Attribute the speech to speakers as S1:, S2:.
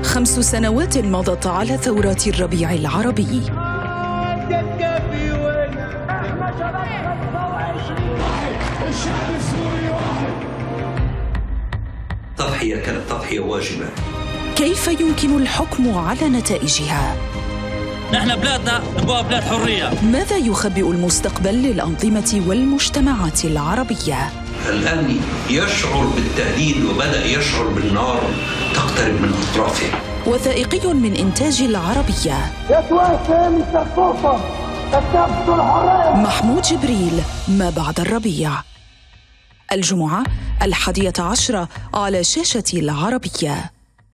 S1: 5 سنوات مضت على ثورات الربيع العربي.
S2: تضحية كانت تضحية واجبة.
S1: كيف يمكن الحكم على نتائجها؟
S3: نحن بلادنا نبغى بلاد حرية.
S1: ماذا يخبئ المستقبل للأنظمة والمجتمعات العربية؟
S2: الآن يشعر بالتهديد وبدأ يشعر بالنار تقترب من أطرافه.
S1: وثائقي من إنتاج العربية. محمود جبريل، ما بعد الربيع. الجمعة 11 على شاشة العربية.